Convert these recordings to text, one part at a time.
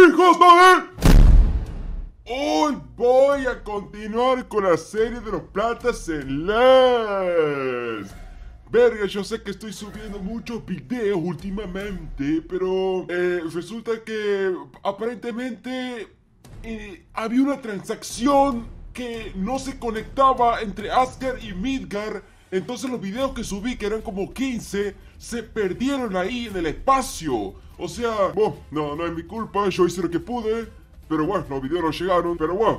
¡Hijos de! Hoy voy a continuar con la serie de los platas en LES. Verga, yo sé que estoy subiendo muchos videos últimamente, pero resulta que aparentemente había una transacción que no se conectaba entre Asgard y Midgard. Entonces los videos que subí, que eran como 15, se perdieron ahí en el espacio. O sea, bueno, no es mi culpa, yo hice lo que pude. Pero bueno, los videos no llegaron, pero bueno.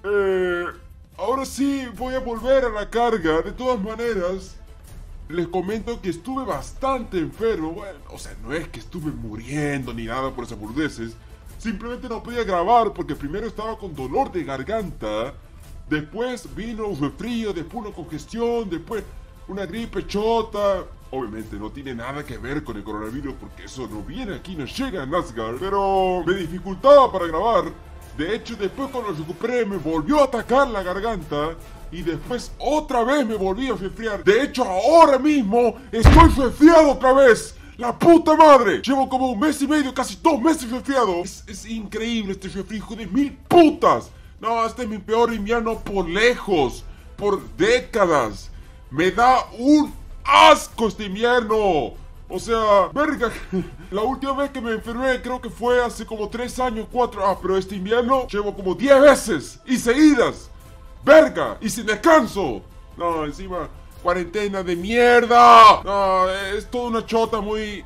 Ahora sí voy a volver a la carga. De todas maneras, les comento que estuve bastante enfermo. Bueno, o sea, no es que estuve muriendo ni nada por esas burdeces. Simplemente no podía grabar porque primero estaba con dolor de garganta. Después vino un resfrío, después una congestión, después una gripe chota. Obviamente no tiene nada que ver con el coronavirus porque eso no viene aquí, no llega a Asgard. Pero me dificultaba para grabar. De hecho, después cuando lo recuperé me volvió a atacar la garganta. Y después otra vez me volví a resfriar. De hecho, ahora mismo estoy resfriado otra vez. ¡La puta madre! Llevo como 1 mes y medio, casi 2 meses resfriado. Es increíble este resfrío, hijo de mil putas. No, este es mi peor invierno por lejos. Por décadas. Me da un asco este invierno. O sea, verga. La última vez que me enfermé creo que fue hace como 3 años, 4. Ah, pero este invierno llevo como 10 veces. Y seguidas. Verga. Y sin descanso. No, encima, cuarentena de mierda. No, es toda una chota muy...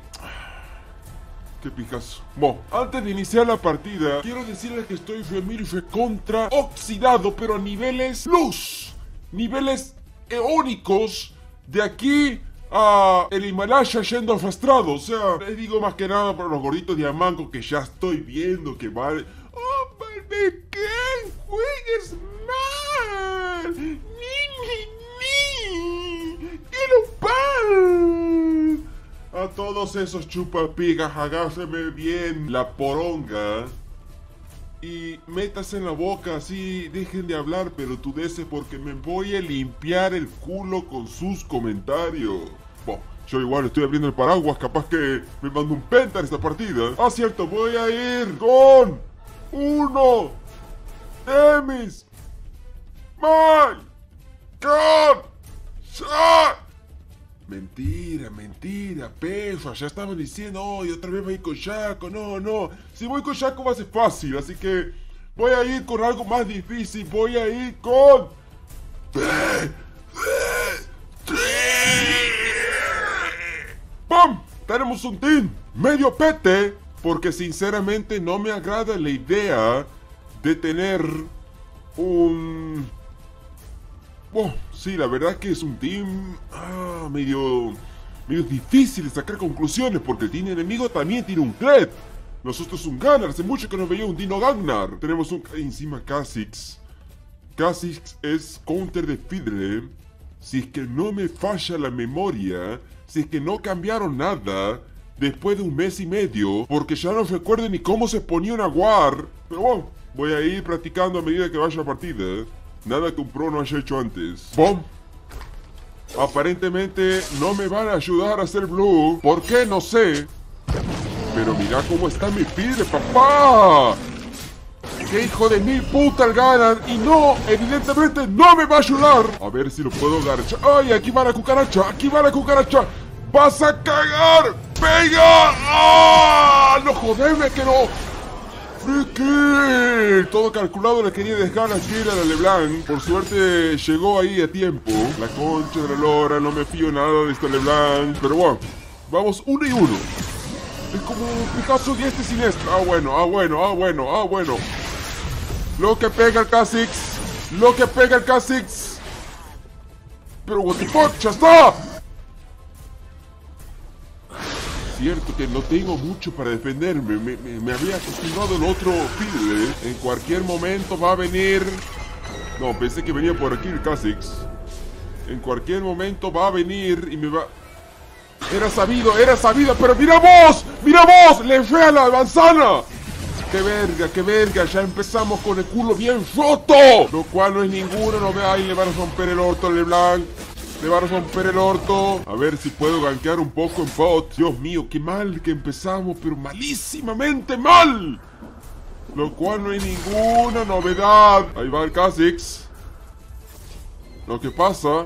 Qué pijazo. Bueno, antes de iniciar la partida, quiero decirles que estoy recontra oxidado, pero a niveles luz. Niveles eónicos de aquí a el Himalaya yendo arrastrado. O sea, les digo más que nada para los gorditos de Amanco que ya estoy viendo que vale. ¡Oh, baby, qué juegues mal! ¡Ni! ¡Quiero pan! A todos esos chupapigas, agárreme bien la poronga y métase en la boca así, dejen de hablar pelotudeces porque me voy a limpiar el culo con sus comentarios. Bueno, yo igual estoy abriendo el paraguas, capaz que me mando un penta en esta partida. Ah, cierto, voy a ir con uno de mis Mentira, perro, ya estaban diciendo, y otra vez voy a ir con Shaco, no, si voy con Shaco va a ser fácil, así que voy a ir con algo más difícil, voy a ir con... ¡Pam! Tenemos un team medio pete, porque sinceramente no me agrada la idea de tener un... Bueno, sí, la verdad es que es un team medio difícil de sacar conclusiones porque el team enemigo también tiene un Kled. Nosotros un Gunnar, hace mucho que no veía un Dino Gagnar. Tenemos un... encima Kha'Zix. Kha'Zix es counter de Fidre. Si es que no me falla la memoria, si es que no cambiaron nada después de 1 mes y medio, porque ya no recuerdo ni cómo se ponía una War. Pero bueno, voy a ir practicando a medida que vaya la partida. Nada que un pro no haya hecho antes. ¡Bom! Aparentemente no me van a ayudar a hacer blue. ¿Por qué? No sé. Pero mira cómo está mi Fidre, papá. ¡Qué hijo de mil puta el Ganan! Y no, evidentemente no me va a ayudar. A ver si lo puedo garchar. ¡Ay, aquí va la cucaracha! ¡Aquí va la cucaracha! ¡Vas a cagar! ¡Venga! ¡Ah! ¡No joderme que no! ¡Friki! Todo calculado le quería dejar aquí a la LeBlanc. Por suerte llegó ahí a tiempo. La concha de la lora, no me fío nada de esta LeBlanc. Pero bueno, vamos 1 y 1. Es como Picasso y este siniestro. Ah, bueno. Lo que pega el Kha'Zix. Pero what the fuck, ya está. Cierto que no tengo mucho para defenderme, me había acostumbrado el otro Fidre. En cualquier momento va a venir... No, pensé que venía por aquí el Kha'Zix. En cualquier momento va a venir y me va... Era sabido, pero ¡mira vos! ¡Le fue a la manzana! ¡Qué verga! Ya empezamos con el culo bien roto. Lo cual no es ninguno, no ve ahí, le van a romper el orto a LeBlanc. Le van a romper el orto. A ver si puedo gankear un poco en bot. Dios mío, qué mal que empezamos, pero malísimamente mal. Lo cual no hay ninguna novedad. Ahí va el Kha'Zix. Lo que pasa...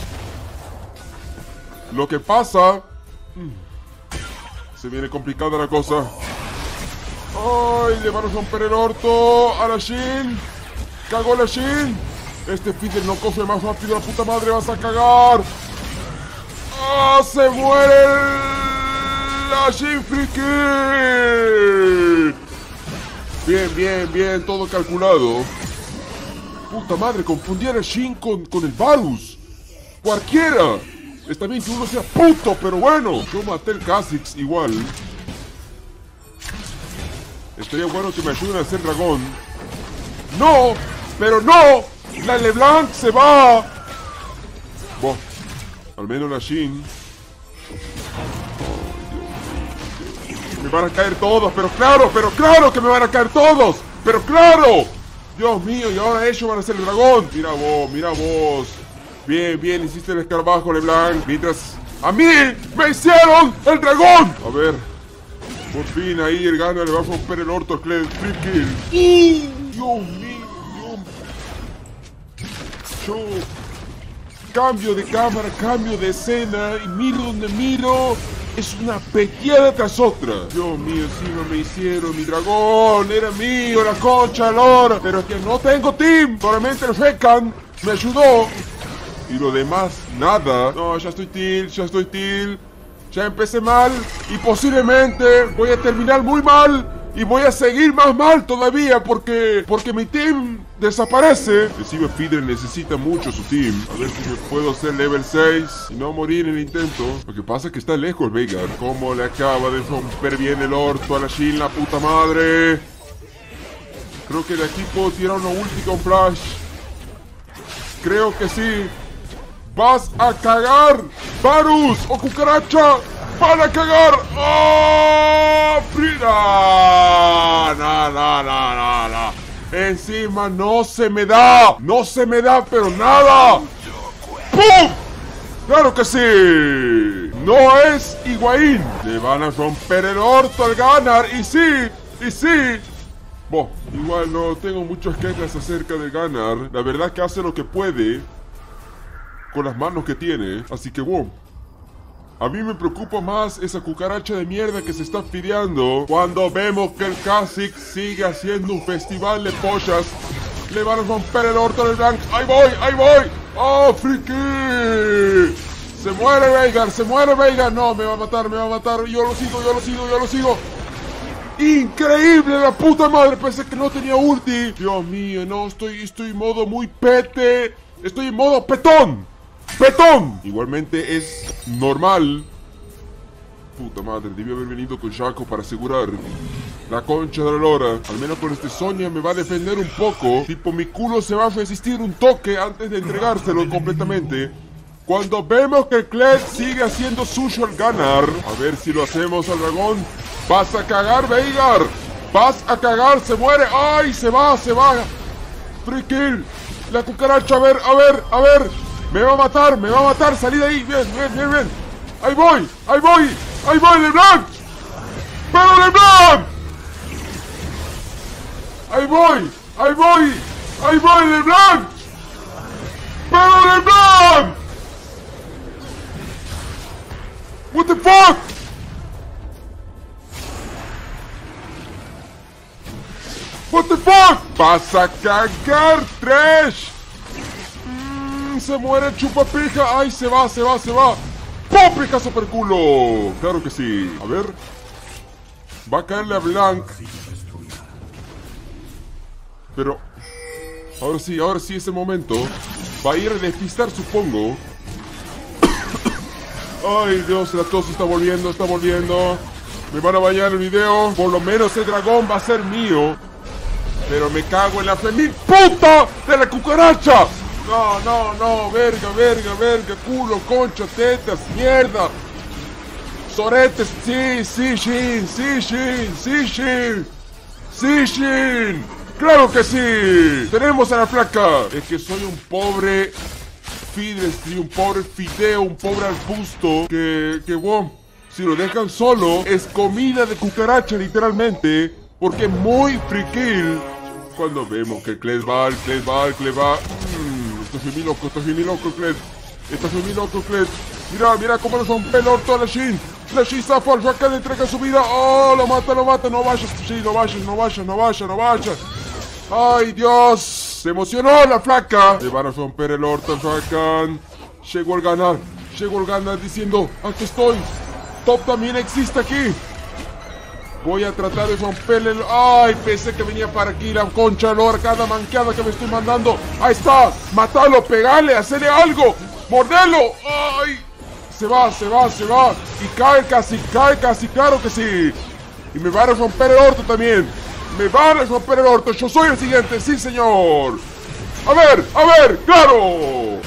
Se viene complicada la cosa. ¡Ay! Le van a romper el orto a la Shin. ¡Cagó la Shin! Este Fidel no coge más rápido, la puta madre, vas a cagar. ¡Ah! ¡Se muere la Shin Friki! Bien, bien, bien, todo calculado. Puta madre, confundí a la Shin con el Varus. Cualquiera. Está bien que uno sea puto, pero bueno. Yo maté el Kha'Zix igual. Estaría bueno que me ayuden a hacer dragón. ¡No! ¡Pero no! ¡La LeBlanc se va! Buah. Al menos la Shin. Me van a caer todos, pero claro que me van a caer todos. ¡Pero claro! Dios mío, y ahora ellos van a ser el dragón. Mira vos, mira vos. Bien, bien, hiciste el escarabajo, LeBlanc. Mientras a mí me hicieron el dragón. A ver. Por fin ahí el Gunnar le va a romper el orto a Flip Kill. Dios mío, yo cambio de cámara, cambio de escena y miro donde miro. Es una peteada tras otra. Dios mío, encima me hicieron mi dragón. Era mío, la concha, lora. Pero es que no tengo team. Solamente el Rekan me ayudó. Y lo demás, nada. No, ya estoy tilt. Ya empecé mal. Y posiblemente voy a terminar muy mal. Y voy a seguir más mal todavía porque mi team desaparece. Encima Fidel necesita mucho su team. A ver si me puedo hacer level 6 y no morir en el intento. Lo que pasa es que está lejos el Veigar. Cómo le acaba de romper bien el orto a la Shin, la puta madre. Creo que de aquí puedo tirar una ulti con flash. Creo que sí. ¡Vas a cagar! ¡Varus o cucaracha! ¡Van a cagar! ¡Oh! ¡Frida! No. Encima no se me da. No se me da, pero nada. ¡Pum! ¡Claro que sí! No es Higuaín. Le van a romper el orto al Gunnar. Y sí. Bueno, igual no tengo muchas quejas acerca de Gunnar. La verdad que hace lo que puede con las manos que tiene. Así que bueno, a mí me preocupa más esa cucaracha de mierda que se está fideando cuando vemos que el Kha'Zix sigue haciendo un festival de pollas. Le van a romper el orto al LeBlanc. ¡Ahí voy! ¡Oh, friki! Se muere Veigar. No, me va a matar. Yo lo sigo. ¡Increíble, la puta madre! Pensé que no tenía ulti. Dios mío, no, estoy en modo muy pete. Estoy en modo petón. Igualmente es normal. Puta madre, debí haber venido con Shaco para asegurar la concha de la lora. Al menos con este Sonya me va a defender un poco. Tipo, mi culo se va a resistir un toque antes de entregárselo completamente. Cuando vemos que Kled sigue haciendo suyo al Gunnar. A ver si lo hacemos al dragón. Vas a cagar, Veigar. Vas a cagar, se muere. ¡Ay, se va! Free kill. La cucaracha, a ver. Me va a matar, salí de ahí. Bien. Ahí voy, LeBlanc. ¡Pero LeBlanc! Ahí voy, LeBlanc. ¡Pero LeBlanc! What the fuck? ¡Vas a cagar, Trash! Se muere chupapija. ¡Ay, se va! ¡Pum! ¡Pija super culo! Claro que sí. A ver. Va a caerle a Blanc. Pero ahora sí es el momento. Va a ir a despistar, supongo. Ay, Dios, la tos está volviendo. Me van a bañar el video. Por lo menos el dragón va a ser mío. Pero me cago en la feliz puta de la cucaracha. No, verga, culo, concha, tetas, mierda. Soretes, sí, Shin. Claro que sí. Tenemos a la flaca. Es que soy un pobre Fidel, un pobre fideo, un pobre arbusto que bueno, si lo dejan solo, es comida de cucaracha literalmente. Porque muy free kill cuando vemos que Kled va. Esto es muy loco, Kled. Esto es muy loco, Kled. Mira cómo nos rompe el orto a la Shin. La Shin zafa al Rakan, le entrega su vida. Oh, lo mata. No vayas, sí, no vayas. Ay, Dios. Se emocionó la flaca. Le van a romper el orto al Rakan. Llegó el ganar diciendo, aquí estoy. Top también existe aquí. Voy a tratar de romperle el... Ay, pensé que venía para aquí la concha de lora, cada manqueada que me estoy mandando. Ahí está, matalo, pegale, hacerle algo. Mordelo. Ay, se va. Y cae casi, claro que sí. Y me van a romper el orto también. Yo soy el siguiente, sí señor. A ver, claro.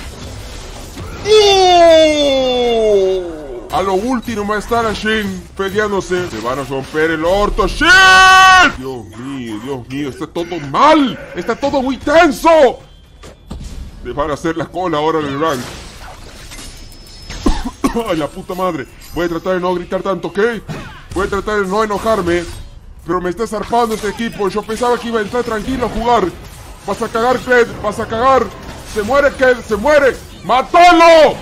A lo último va a estar a Shin peleándose. Se van a romper el orto. ¡Shin! Dios mío, está todo mal. Está todo muy tenso. Le van a hacer la cola ahora en el rank. Ay, la puta madre. Voy a tratar de no gritar tanto, ¿ok? Voy a tratar de no enojarme. Pero me está zarpando este equipo. Yo pensaba que iba a entrar tranquilo a jugar. Vas a cagar, Kled. Se muere, Kled. Se muere. ¡Mátalo!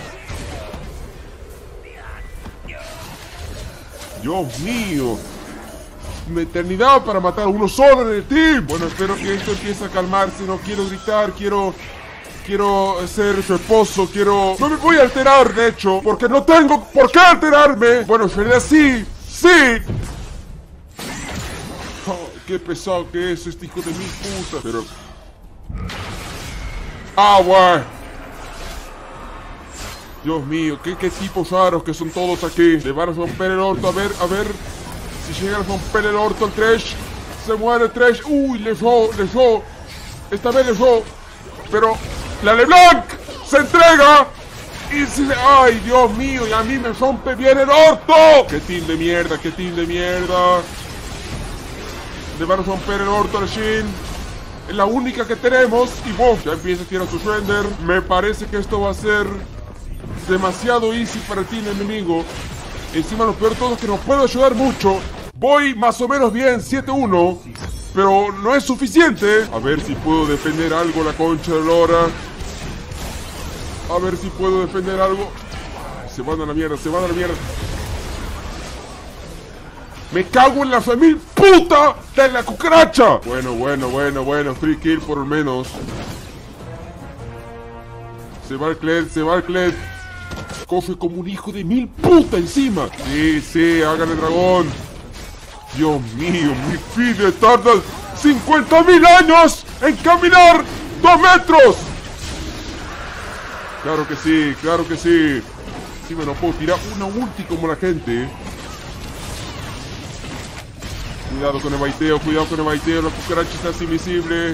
Dios mío. Una eternidad para matar a uno solo en el team. Bueno, espero que esto empiece a calmarse. No quiero gritar, quiero ser su esposo, No me voy a alterar, de hecho, porque no tengo por qué alterarme. Bueno, en realidad sí. Oh, qué pesado que es este hijo de mi puta. Pero... güey. Dios mío, qué tipos raros que son todos aquí. Le van a romper el orto, a ver. Si llega a romper el orto el Thresh. Se muere Thresh. Uy, le dio. Esta vez le dio. Pero la LeBlanc se entrega. Y si le... Ay, Dios mío, y a mí me rompe bien el orto. Qué team de mierda. Le van a romper el orto a la Shin. Es la única que tenemos. Y ya empieza a tirar su render. Me parece que esto va a ser demasiado easy para ti, enemigo. Encima lo peor de todo es que no puedo ayudar mucho. Voy más o menos bien, 7-1. Pero no es suficiente. A ver si puedo defender algo, la concha de lora. A ver si puedo defender algo. Se van a la mierda. Me cago en la familia puta de la cucaracha. Bueno. Free kill por lo menos. Se va el Kled. Coge como un hijo de mil puta encima. Sí, hágale dragón. Dios mío, mi fide tarda 50.000 años en caminar 2 metros. Claro que sí. Sí, me lo puedo tirar una ulti como la gente. Cuidado con el baiteo, la cucaracha está así invisible.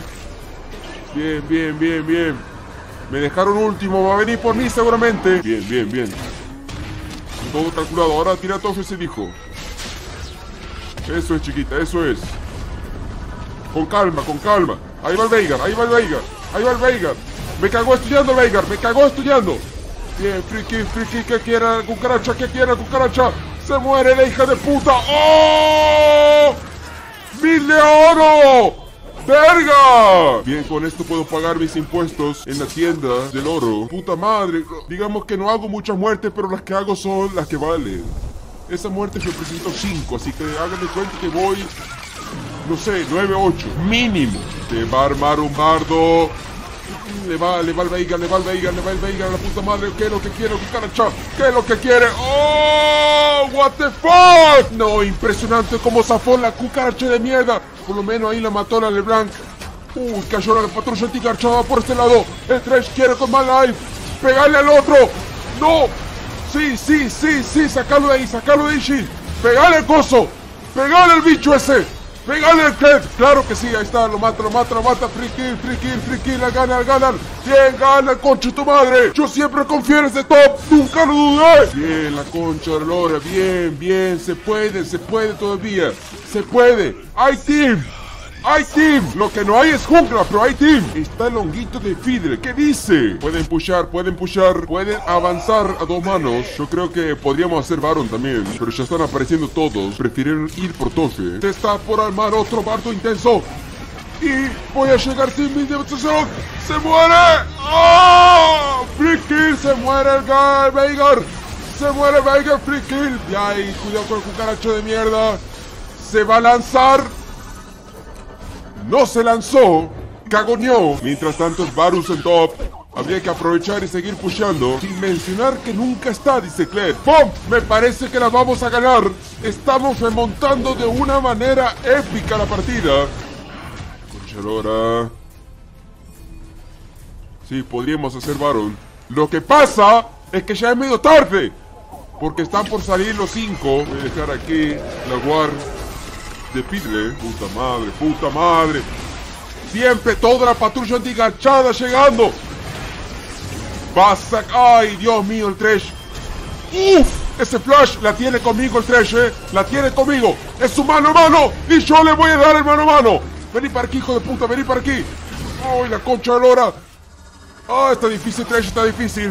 Bien. Me dejaron último, va a venir por mí seguramente. Bien. Todo calculado, ahora tira todo ese dijo. Eso es, chiquita, eso es. Con calma. Ahí va el Veigar. Me cagó estudiando el Veigar, Bien, free kill, ¿qué quiere la cucaracha? Se muere la hija de puta. ¡Oh! ¡1000 de oro! ¡Verga! Bien, con esto puedo pagar mis impuestos en la tienda del oro. Puta madre. Digamos que no hago muchas muertes, pero las que hago son las que valen. Esa muerte yo presento 5, así que háganme cuenta que voy, no sé, 9-8, mínimo. Se va a armar un bardo. Le va el Veigar, la puta madre. ¿Qué es lo que quiere, cucaracha? ¿Qué es lo que quiere? ¡Oh! ¡What the fuck! No, impresionante cómo zafó la cucaracha de mierda. Por lo menos ahí la mató la LeBlanc. Uy, cayó la patrulla anticarchada por este lado. El Thresh quiere con más life. ¡Pegarle al otro! ¡No! Sí, sacalo de ahí, Shin. Pegale al coso. Pegale al bicho ese. Pegale al Kled. Claro que sí, ahí está, lo mata. Free kill, la ganan. Bien, gana, concha de tu madre. Yo siempre confío en ese top, nunca lo dudé. Bien, la concha de lora, bien. Se puede todavía. Se puede. Hay team. ¡Hay team! Lo que no hay es jungla, pero hay team. Está el honguito de Fiddle. ¿Qué dice? Pueden pushar, pueden avanzar a 2 manos. Yo creo que podríamos hacer Baron también, pero ya están apareciendo todos. Prefirieron ir por Tofe. Se está por armar otro bardo intenso. Y voy a llegar sin mi demostración. ¡Se muere! ¡Oh! ¡Free kill! ¡Se muere el Veigar! ¡Se muere Veigar! ¡Free kill! Ya, y cuidado con el cucaracho de mierda. Se va a lanzar. No se lanzó. Cagoneó. Mientras tanto es Varus en top. Habría que aprovechar y seguir pusheando. Sin mencionar que nunca está, dice Kled. ¡Pum! Me parece que la vamos a ganar. Estamos remontando de una manera épica la partida. Ahora sí, podríamos hacer Baron. Lo que pasa es que ya es medio tarde, porque están por salir los 5. Voy a dejar aquí la guard de Fiddle. Puta madre. Siempre toda la patrulla antiganchada llegando. Pasa. Ay, Dios mío, el Thresh. Uff, ese flash la tiene conmigo el Thresh, la tiene conmigo. Es su mano a mano y yo le voy a dar el mano a mano. Vení para aquí, hijo de puta, vení para aquí. ¡Ay, la concha de lora! ¡Ah, está difícil, Thresh, está difícil!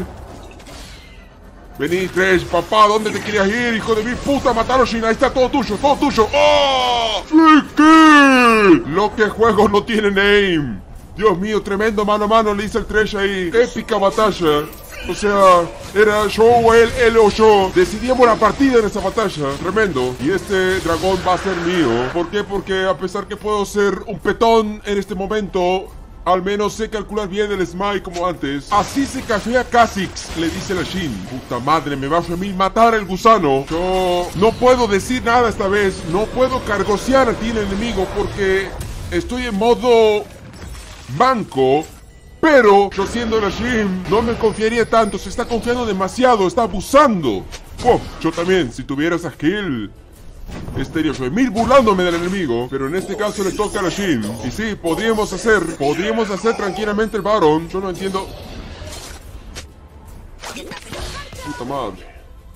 Vení, Thresh, papá, ¿dónde te querías ir, hijo de mi puta? Mataron Shin, ahí está, todo tuyo, todo tuyo. ¡Oh! ¡Friki! Lo que juego no tiene name. Dios mío, tremendo mano a mano le hice el Thresh ahí. Épica batalla. O sea, era yo o él o yo. Decidíamos la partida en esa batalla. Tremendo. Y este dragón va a ser mío. ¿Por qué? Porque a pesar que puedo ser un petón en este momento, al menos sé calcular bien el smite como antes. Así se cafea Kha'Zix, le dice la Shin. Puta madre, me va a venir matar el gusano. Yo no puedo decir nada esta vez. No puedo cargosear a ti el enemigo porque estoy en modo banco. Pero yo siendo la Shin no me confiaría tanto. Se está confiando demasiado, está abusando. Oh, yo también, si tuviera esa skill, estaría mil burlándome del enemigo. Pero en este caso le toca a la Shin. Y sí, podríamos hacer tranquilamente el Baron. Yo no entiendo. Puta madre.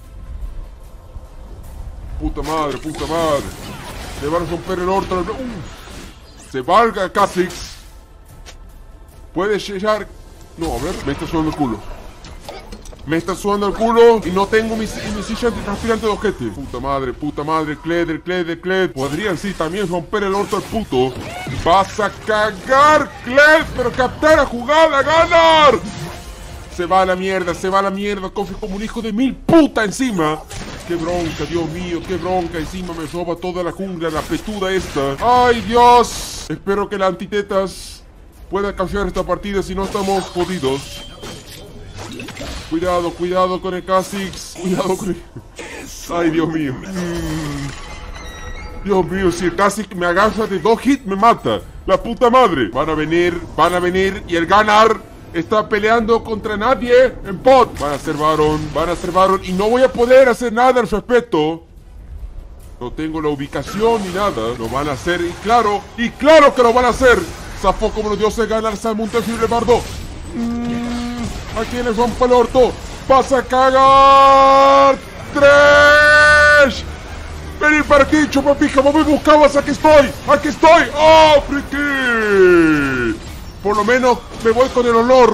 Puta madre. Le van a romper el orto. Se valga Kha'Zix. Puede llegar. No, a ver, me está sudando el culo. Me está sudando el culo y no tengo mi silla antitranspirante de ojete. Puta madre, Kled. Podrían sí también romper el orto al puto. Vas a cagar, Kled, pero captar la jugada, ganar. Se va a la mierda, Coffee como un hijo de mil puta encima. Qué bronca, Dios mío, qué bronca. Encima me roba toda la jungla, la petuda esta. Ay, Dios. Espero que la antitetas pueda cambiar esta partida, si no estamos jodidos. Cuidado con el Kha'Zix. Cuidado con el... Ay, Dios mío. Dios mío, si el Kha'Zix me agarra de 2 hits, me mata. La puta madre. Van a venir y el ganar está peleando contra nadie en bot. Van a hacer Baron y no voy a poder hacer nada al respecto. No tengo la ubicación ni nada. Lo van a hacer y claro que lo van a hacer. Zafó como los dioses, ganarse al mundo terrible bardo. ¿A quién les rompa el orto? ¡Vas a cagar! ¡Thresh! Vení para aquí, chupapija, ¿cómo me buscabas? ¡Aquí estoy! ¡Oh, friki! Por lo menos me voy con el honor.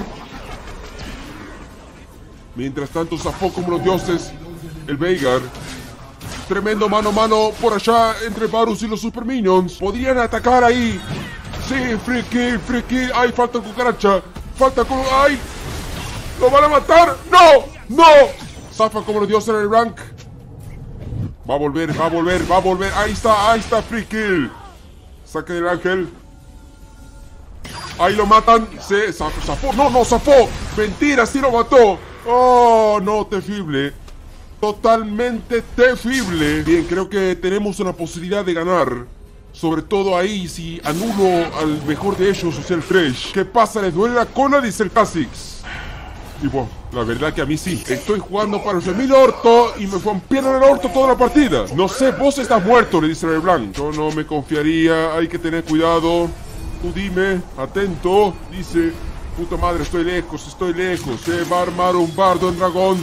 Mientras tanto, zafó como los dioses el Veigar. Tremendo mano a mano por allá entre Varus y los Super Minions. Podrían atacar ahí. Sí, friki. Ay, falta cucaracha. Ay, ¿lo van a matar? ¡No! Zafa como los dioses en el rank. Va a volver. Ahí está, friki. Saque del ángel. Ahí lo matan. Zafó. No, zafó. Mentira, sí lo mató. Oh, no, terrible. Totalmente terrible. Bien, creo que tenemos una posibilidad de ganar. Sobre todo ahí, si anulo al mejor de ellos, o sea, el Thresh. ¿Qué pasa? ¿Les duele la cola? Dice el Kha'Zix. Y bueno, la verdad que a mí sí. Estoy jugando para el orto y me rompieron el orto toda la partida. No sé, vos estás muerto, le dice LeBlanc. Yo no me confiaría, hay que tener cuidado. Tú dime, atento. Dice, puta madre, estoy lejos. Se va a armar un bardo en dragón.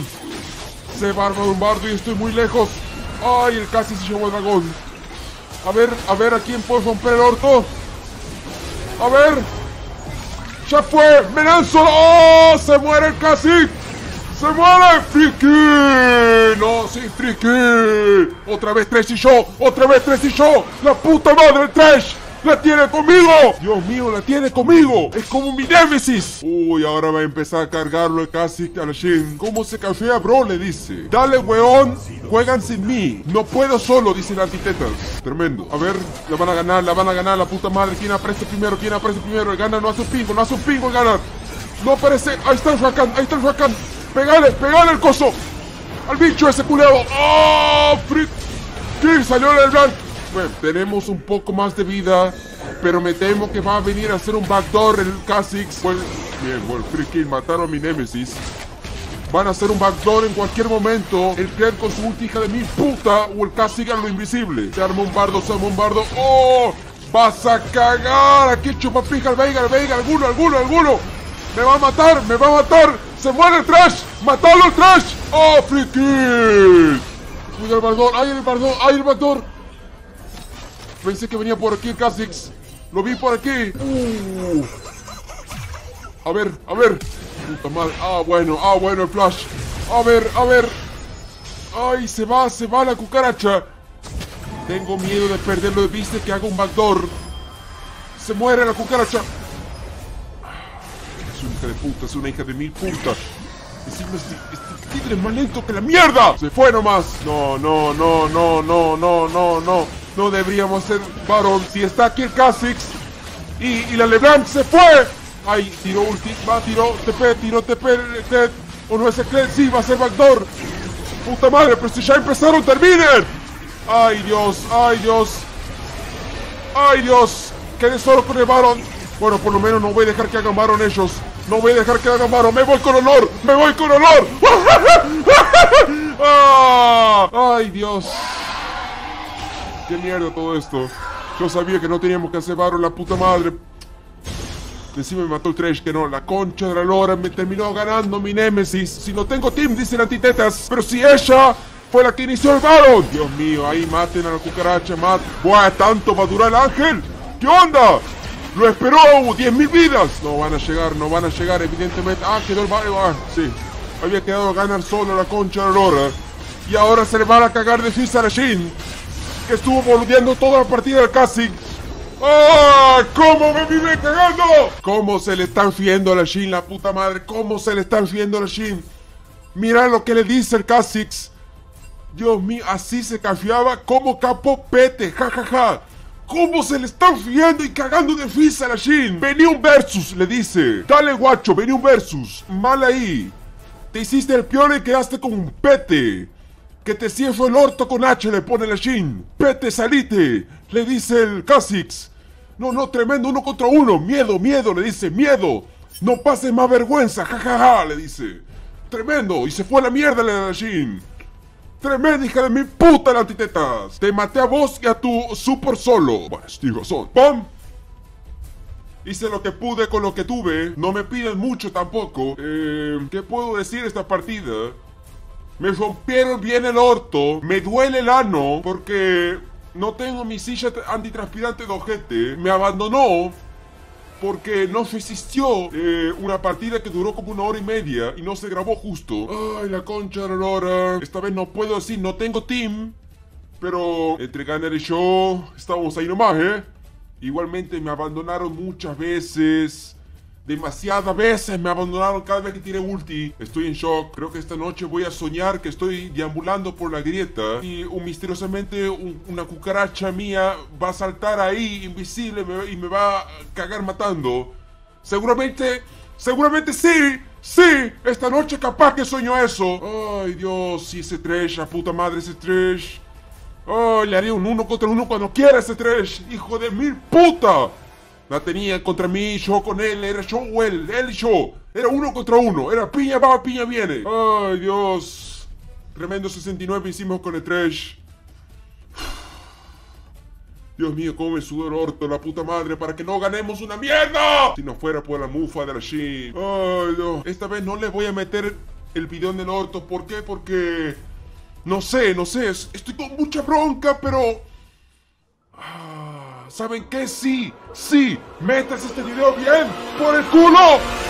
Y estoy muy lejos. Ay, el Kha'Zix se llevó el dragón. A ver, ¿a quién puedo romper el orto? A ver. ¡Ya fue! ¡Me lanzo! ¡Oh! ¡Se muere el Kha'Zix! ¡Se muere! ¡Friki! ¡No, sí, Friki! ¡Otra vez Thresh y yo! ¡Otra vez Thresh y yo! ¡La puta madre Thresh! ¡La tiene conmigo! ¡Dios mío, la tiene conmigo! ¡Es como mi némesis! Uy, ahora va a empezar a cargarlo el Kha'Zix a la Shin. ¿Cómo se cafea, bro? Le dice. Dale, weón. Juegan sin mí. No puedo solo, dice el antitetas. Tremendo. A ver, la van a ganar, la puta madre. ¿Quién aparece primero? ¿Quién aparece primero? El Ganar no hace un pingo, el Ganar. No aparece. Ahí está el Rakan. Pegale el coso. Al bicho ese culeado. ¡Oh! ¡Frick! ¿Qué? Salió el blanco. Bueno, tenemos un poco más de vida, pero me temo que va a venir a hacer un backdoor el Kha'Zix. Bueno, freaking mataron a mi némesis. Van a hacer un backdoor en cualquier momento. El Kled con su ulti hija de mi puta o el Kha'Zix a lo invisible. Se arma un bardo. ¡Oh! ¡Vas a cagar! Aquí chupapija el Veigar, alguno. ¡Me va a matar! ¡Se muere el Thresh! ¡Matalo el Thresh! ¡Oh, freaking! Cuida el bardón, ¡ay, el backdoor! Pensé que venía por aquí el Kha'Zix. Lo vi por aquí. A ver. Puta madre. Bueno, el flash. A ver. Ay, se va la cucaracha. Tengo miedo de perderlo de vista, que haga un backdoor. Se muere la cucaracha. Es una hija de puta, es una hija de mil putas. Encima este tigre es más lento que la mierda. Se fue nomás. No. No deberíamos ser varón. Si está aquí el Kha'Zix y la LeBlanc se fue. Ay, tiró ulti, tiró TP, o no es el Kled, sí, va a ser backdoor. Puta madre, pero si ya empezaron, terminen. Ay, Dios. Quedé solo con el varón. Bueno, por lo menos no voy a dejar que hagan varón ellos. Me voy con honor. Ay, Dios. Qué mierda todo esto. Yo sabía que no teníamos que hacer varón, la puta madre. Encima me mató el Thresh, que no, la concha de la lora, me terminó ganando mi némesis. Si no tengo team, dice el antitetas. Pero si ella fue la que inició el varón. Dios mío, ahí maten a la cucaracha, Buah, ¿tanto va a durar el ángel? ¿Qué onda? Lo esperó, 10.000 vidas. No van a llegar, evidentemente. Quedó el varón. Sí, había quedado a ganar solo la concha de la lora. Y ahora se le van a cagar de Fizz a la Shin, que estuvo boludeando toda la partida del Kha'Zix. ¿Cómo me vive cagando? ¿Cómo se le están fiendo a la Shin, la puta madre? ¿Cómo se le están fiendo a la Shin? Mira lo que le dice el Kha'Zix. Dios mío, así se cafiaba como capo pete, jajaja. ¿Cómo se le están fiando y cagando de Fizz a la Shin? Vení un versus, le dice. Dale, guacho, vení un versus. Mal ahí. Te hiciste el peor y quedaste como un pete. Que te ciefo el orto con H, le pone la Shin. Pete, salite, le dice el Kha'Zix. No, tremendo, 1 contra 1. Miedo, le dice, miedo. No pases más vergüenza, jajaja, le dice. Tremendo, y se fue a la mierda la Shin. Tremenda hija de mi puta, la antitetas. Te maté a vos y a tu super solo. Bueno, tienes razón. ¡Pam! Hice lo que pude con lo que tuve. No me piden mucho tampoco. ¿Qué puedo decir de esta partida? Me rompieron bien el orto. Me duele el ano porque no tengo mi silla antitranspirante de ojete. Me abandonó porque no resistió una partida que duró como 1 hora y media y no se grabó justo. Ay, la concha de la lora. Esta vez no puedo decir, no tengo team. Pero entre Ganar y yo estamos ahí nomás, Igualmente me abandonaron muchas veces. Demasiadas veces me abandonaron cada vez que tiré ulti. Estoy en shock. Creo que esta noche voy a soñar que estoy deambulando por la grieta y misteriosamente una cucaracha mía va a saltar ahí invisible y me va a cagar matando. Seguramente sí. Esta noche capaz que sueño eso. Ay, Dios, sí, ese Thresh, la puta madre, ese Thresh. Oh, le haría un 1 contra 1 cuando quiera ese Thresh. Hijo de mil puta. La tenía contra mí, yo con él, era yo o él y yo. Era 1 contra 1, era piña va, piña viene. Ay, Dios. Tremendo 69 hicimos con el Thresh. Dios mío, cómo me sudó el orto, la puta madre, para que no ganemos una mierda. Si no fuera por la mufa de la Shin. Ay, Dios. Esta vez no le voy a meter el video en el orto. ¿Por qué? Porque... No sé. Estoy con mucha bronca, pero... ¿Saben qué? Sí, sí, metas este video bien por el culo.